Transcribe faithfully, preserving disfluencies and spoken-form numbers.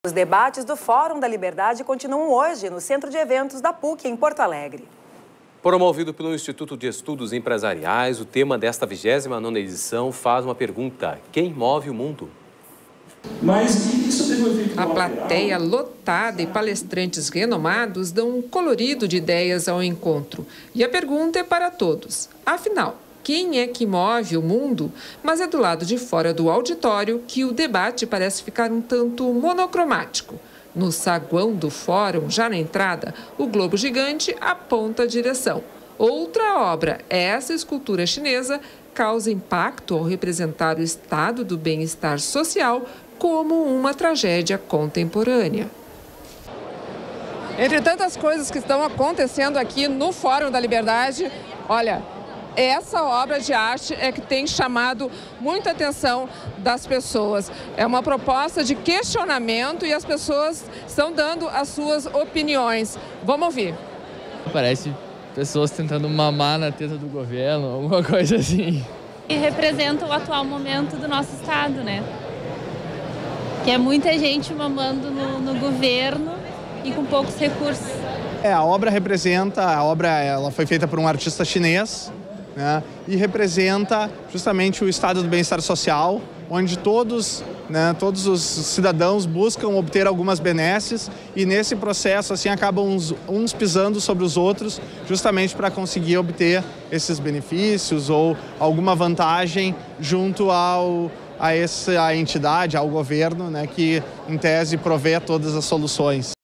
Os debates do Fórum da Liberdade continuam hoje no Centro de Eventos da P U C, em Porto Alegre. Promovido pelo Instituto de Estudos Empresariais, o tema desta vigésima nona edição faz uma pergunta: quem move o mundo? Mas isso teve um efeito A plateia lotada e palestrantes renomados dão um colorido de ideias ao encontro. E a pergunta é para todos. Afinal, quem é que move o mundo? Mas é do lado de fora do auditório que o debate parece ficar um tanto monocromático. No saguão do fórum, já na entrada, o globo gigante aponta a direção. Outra obra, essa escultura chinesa, causa impacto ao representar o estado do bem-estar social como uma tragédia contemporânea. Entre tantas coisas que estão acontecendo aqui no Fórum da Liberdade, olha, essa obra de arte é que tem chamado muita atenção das pessoas. É uma proposta de questionamento e as pessoas estão dando as suas opiniões. Vamos ouvir. Parece pessoas tentando mamar na teta do governo, alguma coisa assim. E representa o atual momento do nosso estado, né? Que é muita gente mamando no, no governo e com poucos recursos. É, a obra representa, a obra ela foi feita por um artista chinês, né, e representa justamente o estado do bem-estar social, onde todos, né, todos os cidadãos buscam obter algumas benesses e nesse processo assim acabam uns, uns pisando sobre os outros justamente para conseguir obter esses benefícios ou alguma vantagem junto ao, a essa entidade, ao governo, né, que em tese provê todas as soluções.